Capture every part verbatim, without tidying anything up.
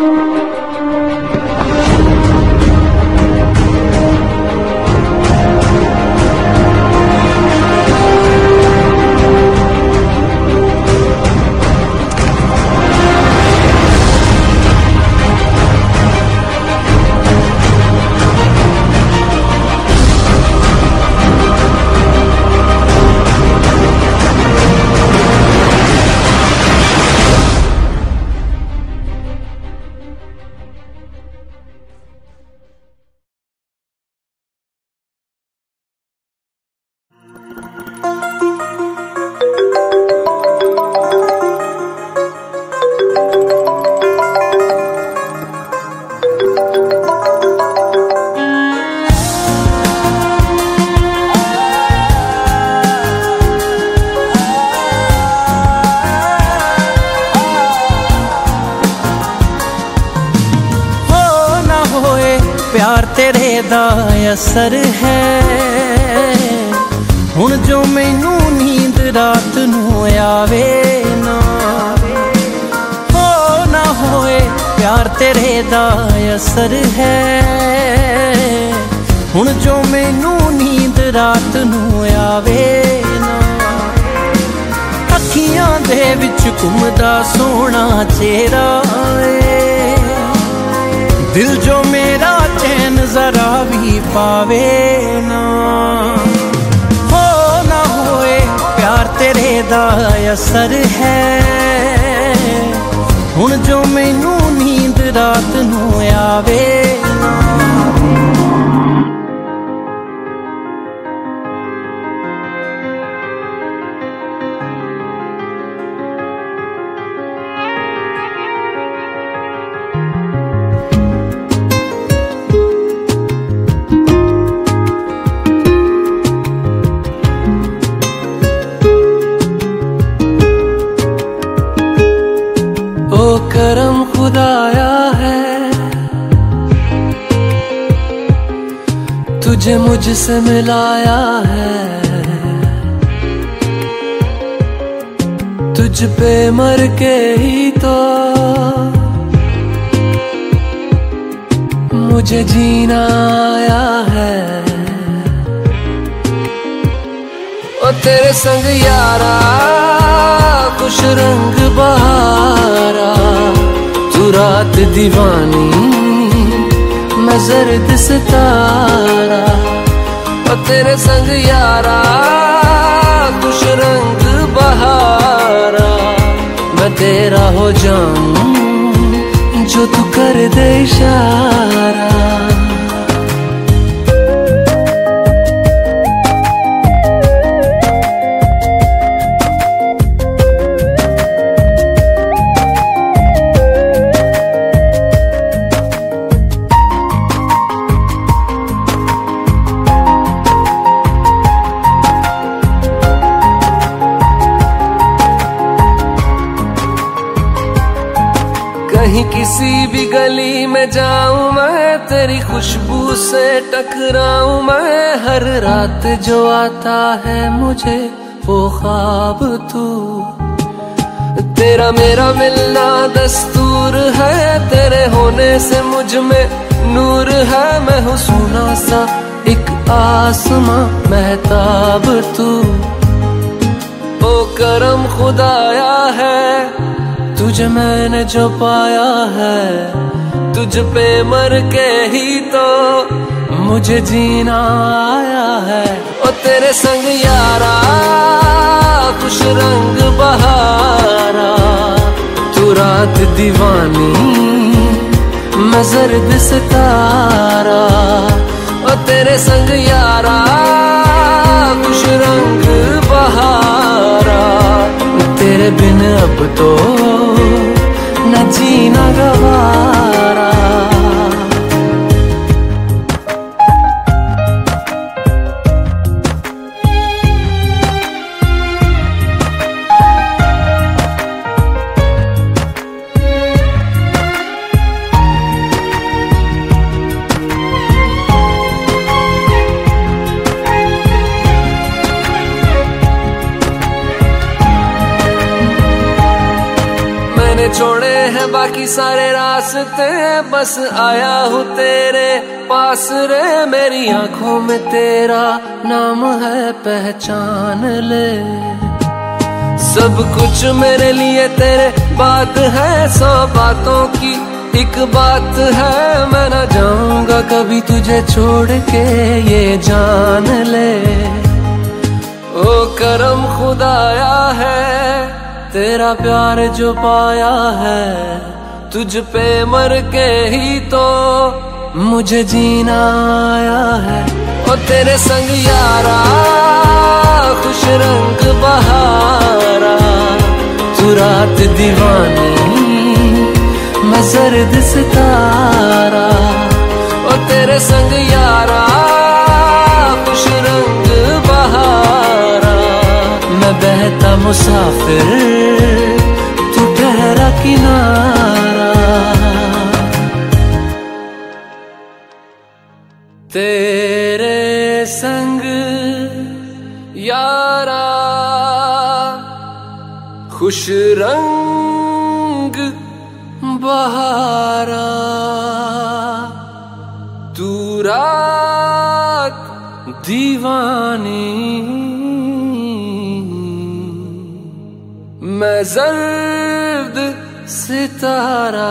प्यार तेरे दा असर है हुण जो मैनू नींद रात नू आवे ना हो ना होए। प्यार तेरे दा असर है हुण जो मैनू नींद रात नू आवे ना। अखियां दे विच घुमदा सोहना चेहरा दिल जो मेरा चैन जरा भी पावे ना हो ना होए। प्यार तेरे दा असर है हुण जो मैनू नींद रात नू आवे ना। करम खुदाया है तुझे मुझसे मिलाया है, तुझ पे मर के ही तो मुझे जीना आया है। ओ तेरे संग यारा खुश रंग बहारा, तू रात दीवानी मैं जर्द सितारा। ओ तेरे संग यारा खुश रंग बहारा, मैं तेरा हो जाऊं जो तू कर दे इशारा। कहीं किसी भी गली में जाऊं मैं, तेरी खुशबू से टकराऊं मैं। हर रात जो आता है मुझे वो ख्वाब तू, तेरा मेरा मिलना दस्तूर है। तेरे होने से मुझ में नूर है, मैं हूँ सोना सा एक आसमां महताब तू। ओ करम खुदाया है तुझे मैंने जो पाया है, तुझ पे मर के ही तो मुझे जीना आया है। ओ तेरे संग यारा खुश रंग बहारा, तू रात दीवानी मैं जर्द सितारा। ओ तेरे संग यारा खुश रंग बहारा, तेरे बिन अब तो न जीना गवारा। छोड़े हैं बाकी सारे रास्ते बस आया हूँ तेरे पास रे। मेरी आंखों में तेरा नाम है, पहचान ले। सब कुछ मेरे लिए तेरे बात है, सौ बातों की एक बात है। मैं न जाऊंगा कभी तुझे छोड़ के, ये जान ले। ओ करम खुदाया है तेरा प्यार जो पाया है, तुझ पे मर के ही तो मुझे जीना आया है। ओ तेरे संग यारा खुश रंग बहारा, तू रात दीवानी मैं सर्द सितारा। ओ तेरे संग यारा खुश रंग बहारा, मैं बहता मुसाफिर तू ठहरा किनारा। तेरे संग यारा खुश रंग बहारा, तू रात दीवानी मैं जर्द सितारा।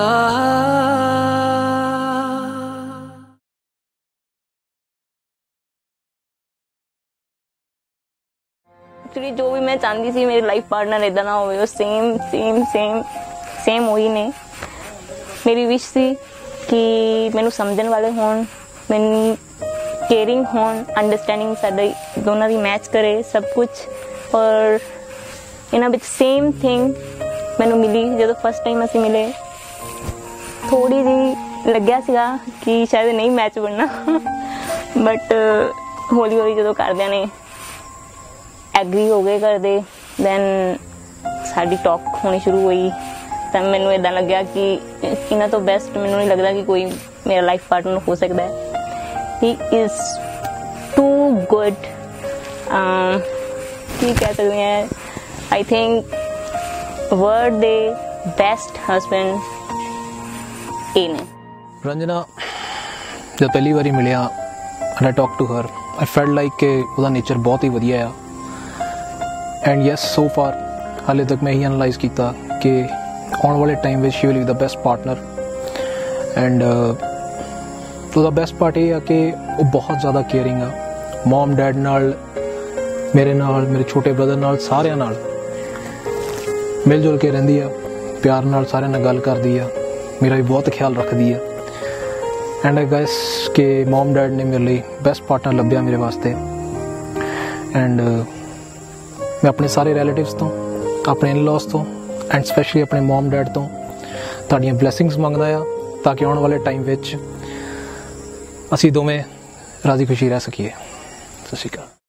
एक्चुअली जो भी मैं चाहती थी मेरी लाइफ पार्टनर इदा ना हो, सेम सेम सेम सेम वही ने। मेरी विश थी कि मैनू समझने वाले होन, मैनू केयरिंग होन, अंडरस्टैंडिंग साडे दोनों की मैच करे सब कुछ। और इन्हां विच सेम थिंग मैनू मिली जो फर्स्ट टाइम असीं मिले। थोड़ी जी लग्या सीगा कि शायद नहीं मैच बनना, बट हौली हौली जो करदियां ने एग्री हो गए करदे, दैन साडी टॉक होनी शुरू हुई। तो मैनू इदा लग्या कि इन्हां तो बेस्ट मैनू नहीं लगता कि कोई मेरा लाइफ पार्टनर हो सकता है। ही इज टू गुड, की कह सकते हैं। I think word the best husband ए ने। रंजना जब पहली बारी मिलिया and I talk to her, I felt like के उसका नेचर बहुत ही वधिया आ। एंड यस सो फार हाले तक मैं यही एनालाइज किया कि आने वाले टाइम में she will be the best partner. And उसका बेस्ट पार्ट ये है कि वो बहुत ज़्यादा केयरिंग आ, मॉम डैड नाल, मेरे नाल, मेरे छोटे ब्रदर नाल, सारिਆਂ नाल मिल जुल के रहिंदी आ, प्यार नाल सारिਆਂ नाल गल करदी आ, मेरा भी बहुत ख्याल रखदी आ। एंड आई गैस कि मॉम डैड ने मेरे लिए बेस्ट पार्टनर लभ्या मेरे वास्ते। एंड uh, मैं अपने सारे रिलेटिव्स तो, अपने इन-लॉज तो एंड स्पैशली अपने मॉम डैड तो तुहाडीआं ब्लैसिंग्स मंगदा आ, ताकि आने वाले टाइम विच असीं दोवें राजी खुशी रह सकीए। सत श्री अकाल।